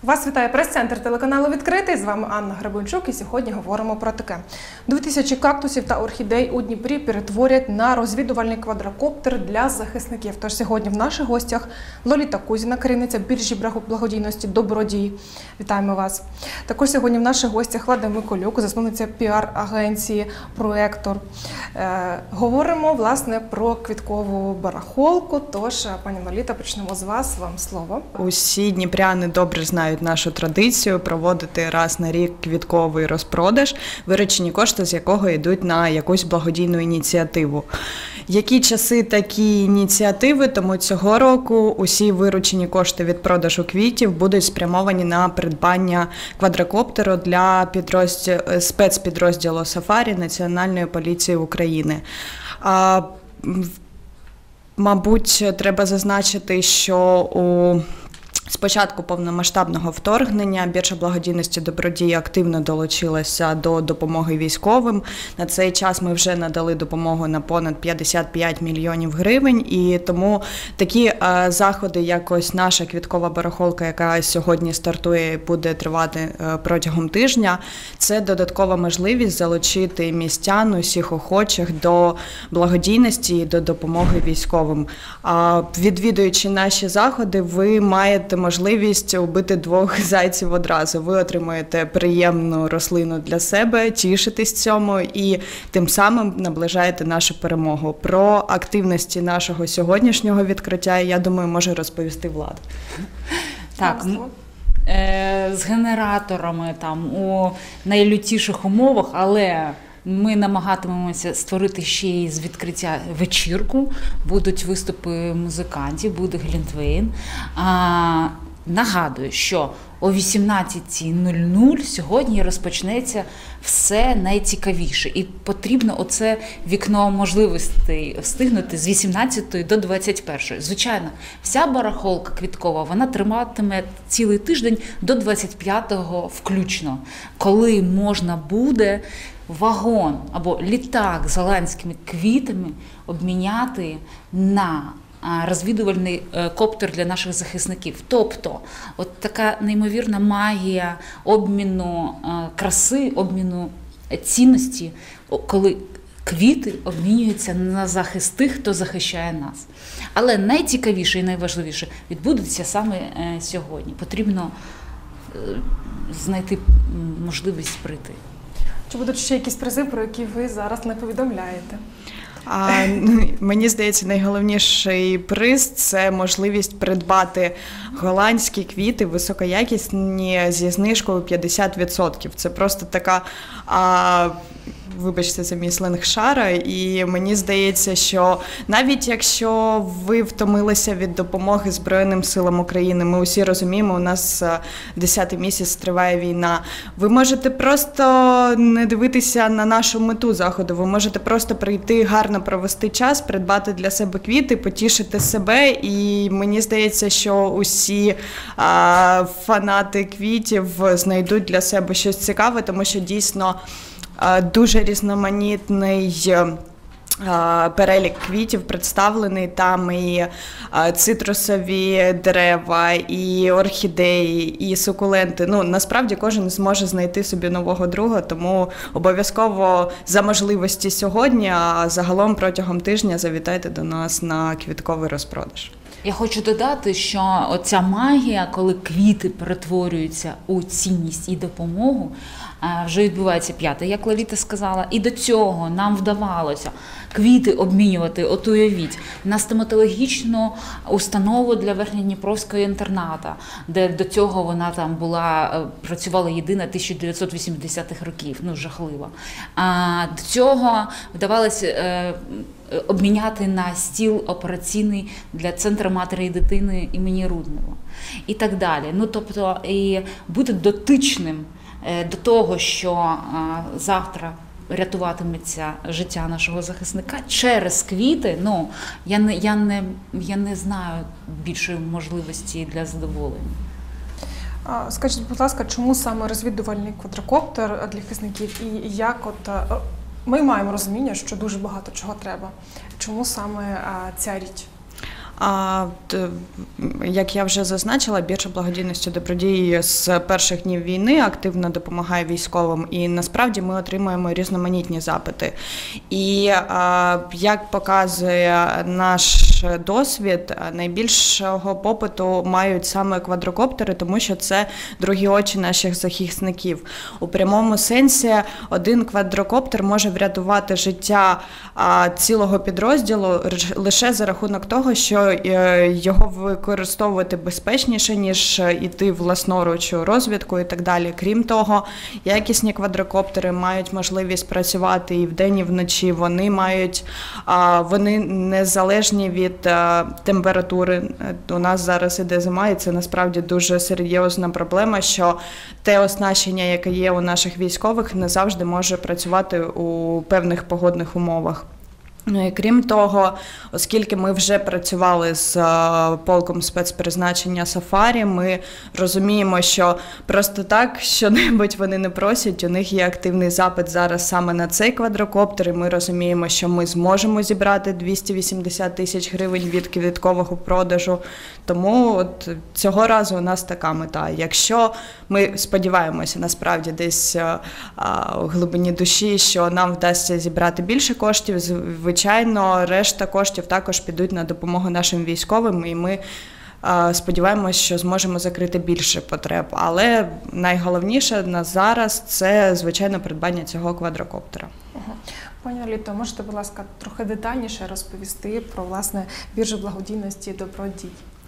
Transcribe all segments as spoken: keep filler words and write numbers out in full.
Вас вітає прес-центр телеканалу «Відкритий». З вами Анна Гребенчук і сьогодні говоримо про таке. Дві тисячі кактусів та орхідей у Дніпрі перетворять на розвідувальний квадрокоптер для захисників. Тож сьогодні в наших гостях Лоліта Кузіна, керівниця біржі благодійності «Добродій». Вітаємо вас. Також сьогодні в наших гостях Влада Миколюк, засновниця піар-агенції «Проектор». Е, говоримо, власне, про квіткову барахолку. Тож, пані Лоліта, почнемо з вас. Вам слово. Усі дніпряни добре знають нашу традицію проводити раз на рік квітковий розпродаж, виручені кошти з якого йдуть на якусь благодійну ініціативу. Які часи, такі ініціативи, тому цього року усі виручені кошти від продажу квітів будуть спрямовані на придбання квадрокоптеру для підрозділ, спецпідрозділу «Сафарі» Національної поліції України. А, мабуть, треба зазначити, що у З початку повномасштабного вторгнення біржа благодійності «Добродій» активно долучилася до допомоги військовим. На цей час ми вже надали допомогу на понад п'ятдесят п'ять мільйонів гривень, і тому такі е, заходи, як ось наша квіткова барахолка, яка сьогодні стартує і буде тривати е, протягом тижня, це додаткова можливість залучити містян, усіх охочих до благодійності і до допомоги військовим. А відвідуючи наші заходи, ви маєте можливість убити двох зайців одразу. Ви отримуєте приємну рослину для себе, тішитесь цьому і тим самим наближаєте нашу перемогу. Про активності нашого сьогоднішнього відкриття, я думаю, може розповісти Влада. Так, з генераторами там у найлютіших умовах, але ми намагатимемося створити ще й з відкриття вечірку, будуть виступи музикантів, буде глінтвейн. А, нагадую, що о вісімнадцятій нуль нуль сьогодні розпочнеться все найцікавіше. І потрібно оце вікно можливостей встигнути з вісімнадцятої до двадцять першої. Звичайно, вся барахолка квіткова, вона триматиме цілий тиждень до двадцять п'ятого включно, коли можна буде вагон або літак з голландськими квітами обміняти на розвідувальний коптер для наших захисників. Тобто, от така неймовірна магія обміну краси, обміну цінності, коли квіти обмінюються на захист тих, хто захищає нас. Але найцікавіше і найважливіше відбудеться саме сьогодні. Потрібно знайти можливість прийти. Чи будуть ще якісь призи, про які ви зараз не повідомляєте? А, мені здається, найголовніший приз – це можливість придбати голландські квіти високоякісні зі знижкою п'ятдесят відсотків. Це просто така, а, вибачте, це мій сленг, шара, і мені здається, що навіть якщо ви втомилися від допомоги Збройним силам України, ми усі розуміємо, у нас десятий місяць триває війна, ви можете просто не дивитися на нашу мету заходу, ви можете просто прийти, гарно провести час, придбати для себе квіти, потішити себе, і мені здається, що усі а, фанати квітів знайдуть для себе щось цікаве, тому що дійсно дуже різноманітний перелік квітів представлений, там і цитрусові дерева, і орхідеї, і сукуленти. Ну, насправді кожен зможе знайти собі нового друга, тому обов'язково за можливості сьогодні, а загалом протягом тижня завітайте до нас на квітковий розпродаж. Я хочу додати, що оця магія, коли квіти перетворюються у цінність і допомогу, вже відбувається п'яте, як Лоліта сказала. І до цього нам вдавалося квіти обмінювати, от уявіть, на стоматологічну установу для Верхньодніпровського інтерната, де до цього вона там була, працювала єдина тисяча дев'ятсот вісімдесятих років, ну жахливо. А до цього вдавалося е, обміняти на стіл операційний для Центру матері і дитини імені Руднева і так далі. Ну, тобто, і бути дотичним до того, що завтра рятуватиметься життя нашого захисника через квіти, ну, я не, я не, я не знаю більшої можливості для задоволення. Скажіть, будь ласка, чому саме розвідувальний квадрокоптер для захисників і як от ми маємо розуміння, що дуже багато чого треба. Чому саме ця річ? А, як я вже зазначила, біржа благодійності добродії з перших днів війни активно допомагає військовим, і насправді ми отримуємо різноманітні запити. І а, як показує наш досвід, найбільшого попиту мають саме квадрокоптери, тому що це другі очі наших захисників. У прямому сенсі один квадрокоптер може врятувати життя а, цілого підрозділу лише за рахунок того, що його використовувати безпечніше, ніж йти власноруч у розвідку і так далі. Крім того, якісні квадрокоптери мають можливість працювати і вдень, і вночі. Вони мають, вони незалежні від температури. У нас зараз іде зима, і це насправді дуже серйозна проблема, що те оснащення, яке є у наших військових, не завжди може працювати у певних погодних умовах. Ну і крім того, оскільки ми вже працювали з полком спецпризначення «Сафарі», ми розуміємо, що просто так що-небудь вони не просять, у них є активний запит зараз саме на цей квадрокоптер, і ми розуміємо, що ми зможемо зібрати двісті вісімдесят тисяч гривень від квіткового продажу, тому от цього разу у нас така мета. Якщо ми сподіваємося насправді десь а, у глибині душі, що нам вдасться зібрати більше коштів, звичайно, решта коштів також підуть на допомогу нашим військовим, і ми а, сподіваємося, що зможемо закрити більше потреб. Але найголовніше на зараз – це, звичайно, придбання цього квадрокоптера. Пані Оліто, можете, будь ласка, трохи детальніше розповісти про, власне, біржу благодійності «Добродій»?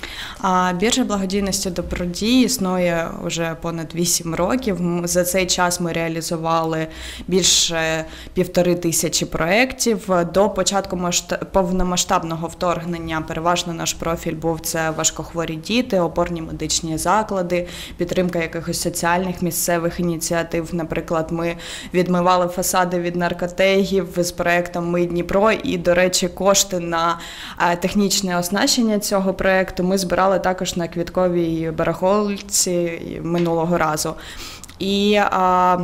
А біржа благодійності «Добродій» існує вже понад вісім років. За цей час ми реалізували більше півтори тисячі проєктів. До початку повномасштабного вторгнення переважно наш профіль був це важкохворі діти, опорні медичні заклади, підтримка якихось соціальних місцевих ініціатив. Наприклад, ми відмивали фасади від наркотегів з проєктом «Ми Дніпро», і, до речі, кошти на технічне оснащення цього проєкту ми збирали також на квітковій барахолці минулого разу. І а,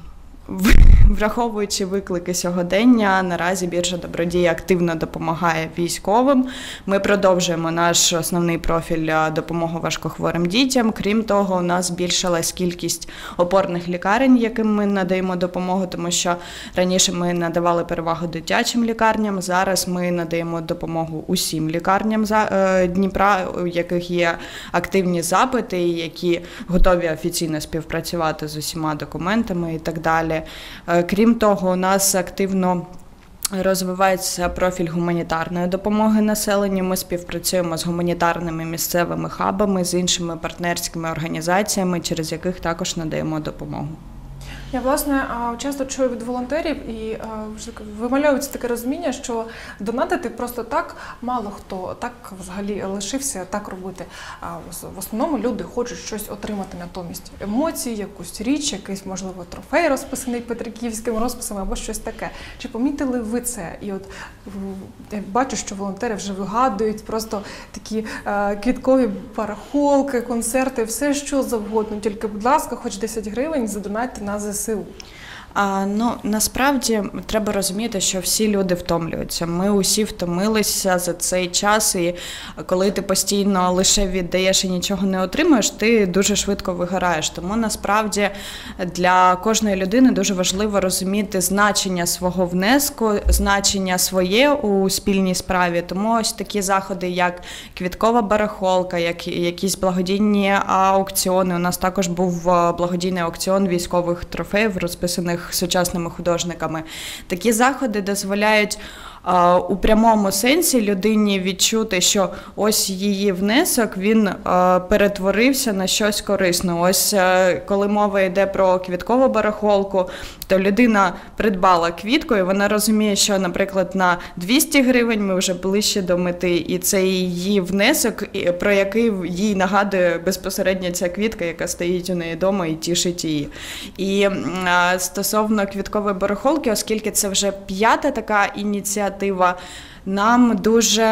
враховуючи виклики сьогодення, наразі біржа «Добродій» активно допомагає військовим. Ми продовжуємо наш основний профіль допомоги важкохворим дітям. Крім того, у нас збільшилась кількість опорних лікарень, яким ми надаємо допомогу, тому що раніше ми надавали перевагу дитячим лікарням, зараз ми надаємо допомогу усім лікарням Дніпра, у яких є активні запити, які готові офіційно співпрацювати з усіма документами і так далі. Крім того, у нас активно розвивається профіль гуманітарної допомоги населенню. Ми співпрацюємо з гуманітарними місцевими хабами, з іншими партнерськими організаціями, через яких також надаємо допомогу. Я, власне, часто чую від волонтерів і вимальовується таке розуміння, що донатити просто так мало хто так взагалі лишився так робити. В основному люди хочуть щось отримати натомість. Емоції, якусь річ, якийсь, можливо, трофей розписаний петриківським розписом або щось таке. Чи помітили ви це? І от я бачу, що волонтери вже вигадують просто такі квіткові барахолки, концерти, все що завгодно. Тільки, будь ласка, хоч десять гривень задонатьте на зе се у. А, ну, насправді, треба розуміти, що всі люди втомлюються. Ми усі втомилися за цей час, і коли ти постійно лише віддаєш і нічого не отримуєш, ти дуже швидко вигораєш. Тому, насправді, для кожної людини дуже важливо розуміти значення свого внеску, значення своє у спільній справі. Тому ось такі заходи, як квіткова барахолка, як якісь благодійні аукціони. У нас також був благодійний аукціон військових трофеїв, розписаних сучасними художниками. Такі заходи дозволяють а, у прямому сенсі людині відчути, що ось її внесок, він а, перетворився на щось корисне. Ось а, коли мова йде про квіткову барахолку, то людина придбала квітку, і вона розуміє, що, наприклад, на двісті гривень ми вже ближче до мети, і це її внесок, про який їй нагадує безпосередньо ця квітка, яка стоїть у неї вдома і тішить її. І а, стосовно квіткової барахолки, оскільки це вже п'ята така ініціатива, нам дуже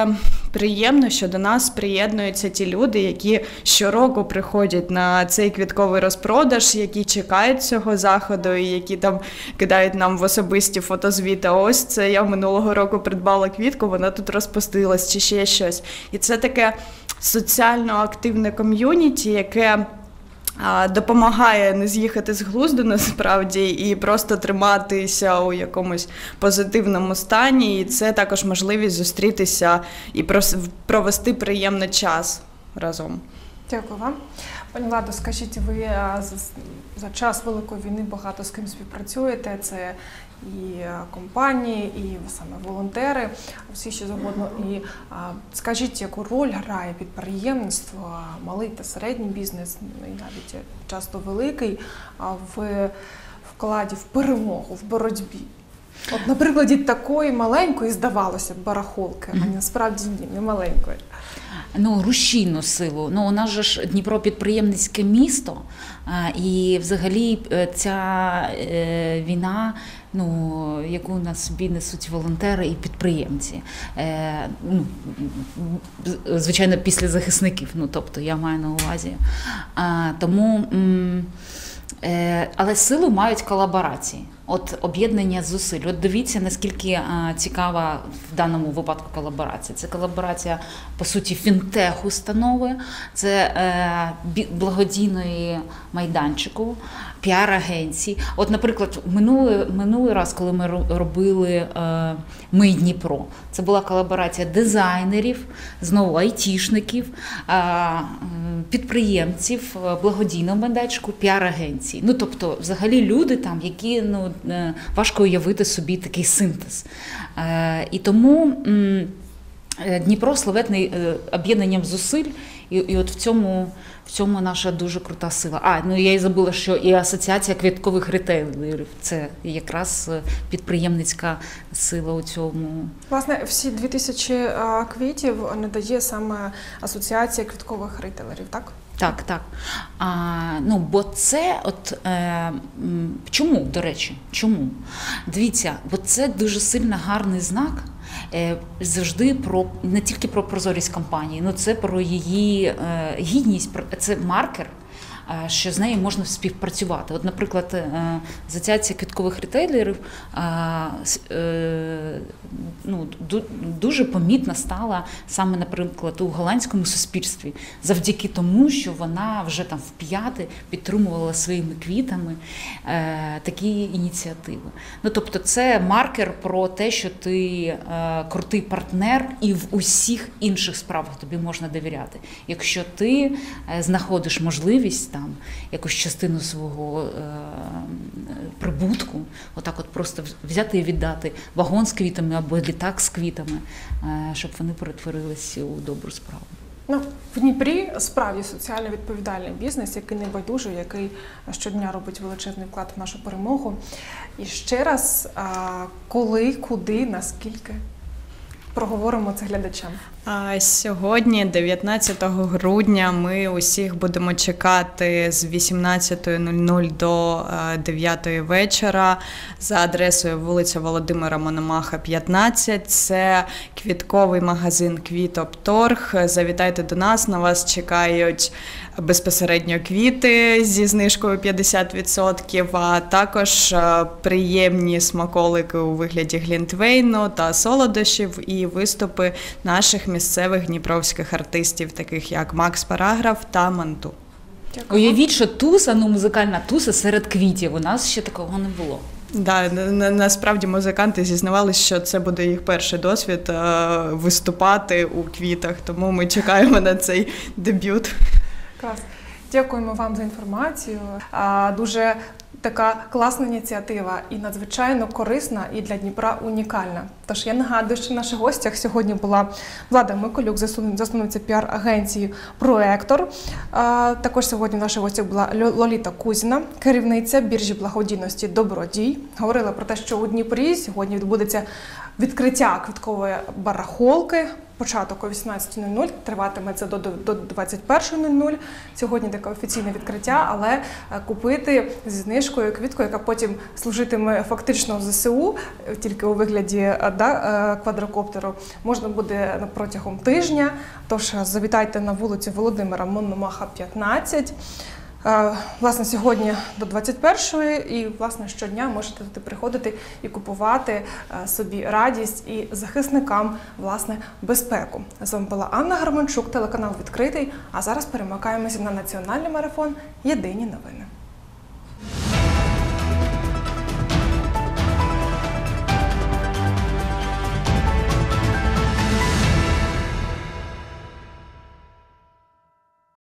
приємно, що до нас приєднуються ті люди, які щороку приходять на цей квітковий розпродаж, які чекають цього заходу і які там кидають нам в особисті фотозвіти. Ось це я минулого року придбала квітку, вона тут розпустилась чи ще щось. І це таке соціально активне ком'юніті, яке допомагає не з'їхати з глузду насправді і просто триматися у якомусь позитивному стані. І це також можливість зустрітися і провести приємний час разом. Дякую вам. Пані Ладо, скажіть, ви за час Великої війни багато з ким співпрацюєте? Це і компанії, і саме волонтери, всі що завгодно. І а, скажіть, яку роль грає підприємництво, малий та середній бізнес, і навіть часто великий, а в вкладі в перемогу, в боротьбі? От на прикладі такої маленької, здавалося б, барахолки, mm-hmm. а насправді ні, не маленької. Ну, рушійну силу. Ну, у нас же ж Дніпро підприємницьке місто, і взагалі ця війна, ну, яку на собі несуть волонтери і підприємці. Ну, звичайно, після захисників, ну, тобто я маю на увазі. Тому, але силу мають колаборації. От об'єднання зусиль. От дивіться, наскільки а, цікава в даному випадку колаборація. Це колаборація, по суті, фінтех-установи, це е, благодійної майданчику, піар-агенції. От, наприклад, минулий, минулий раз, коли ми робили е, «Ми Дніпро», це була колаборація дизайнерів, знову айтішників, е, підприємців, благодійного майданчику, піар-агенції. Ну, тобто, взагалі, люди там, які, ну, важко уявити собі такий синтез. І тому Дніпро славетний об'єднанням зусиль, і, і от в цьому, в цьому наша дуже крута сила. А, ну я й забула, що і Асоціація квіткових ретейлерів – це якраз підприємницька сила у цьому. Власне, всі дві тисячі квітів надає саме Асоціація квіткових ретейлерів, так? Так, так. А, ну, бо це, от, е, чому, до речі, чому? Дивіться, бо це дуже сильно гарний знак, е, завжди про, не тільки про прозорість компанії, ну це про її е, гідність, це маркер, е, що з нею можна співпрацювати. От, наприклад, е, Асоціація квіткових ретейлерів е, е, ну, дуже помітна стала саме, наприклад, у голландському суспільстві, завдяки тому, що вона вже там вп'яте підтримувала своїми квітами е, такі ініціативи. Ну, тобто це маркер про те, що ти е, крутий партнер і в усіх інших справах тобі можна довіряти. Якщо ти е, знаходиш можливість там якусь частину свого е, прибутку, отак от просто взяти і віддати вагон з квітами або літак з квітами, щоб вони перетворилися у добру справу. Ну, в Дніпрі справді соціально відповідальний бізнес, який не байдужий, який щодня робить величезний вклад в нашу перемогу. І ще раз, коли, куди, наскільки? Проговоримо це глядачам. А сьогодні, дев'ятнадцятого грудня, ми усіх будемо чекати з вісімнадцятої нуль нуль до дев'ятої вечора за адресою вулиця Володимира Мономаха, п'ятнадцять. Це квітковий магазин «Квітопторг». Завітайте до нас, на вас чекають безпосередньо квіти зі знижкою п'ятдесят відсотків, а також приємні смаколики у вигляді глінтвейну та солодощів і виступи наших місцевих дніпровських артистів, таких як Макс Параграф та Манту. Дякую. Уявіть, що туса, ну музикальна туса серед квітів. У нас ще такого не було. Да, на, насправді музиканти зізнавалися, що це буде їх перший досвід е, виступати у квітах, тому ми чекаємо на цей дебют. Клас. Дякуємо вам за інформацію. А, дуже така класна ініціатива і надзвичайно корисна, і для Дніпра унікальна. Тож я нагадую, що в наших гостях сьогодні була Влада Миколюк, засновниця піар-агенції «Проектор». А, також сьогодні в наших гостях була Лоліта Кузіна, керівниця біржі благодійності «Добродій». Говорила про те, що у Дніпрі сьогодні відбудеться відкриття квиткової барахолки. Початок о вісімнадцятій нуль нуль, триватиме це до, до двадцять першої нуль нуль. Сьогодні таке офіційне відкриття, але купити зі знижкою квітку, яка потім служитиме фактично в ЗСУ, тільки у вигляді да, квадрокоптеру, можна буде протягом тижня. Тож завітайте на вулицю Володимира Мономаха, п'ятнадцять. Власне, сьогодні до двадцять першої і, власне, щодня можете туди приходити і купувати собі радість і захисникам, власне, безпеку. З вами була Анна Гарбанчук, телеканал «Відкритий», а зараз перемикаємося на національний марафон «Єдині новини».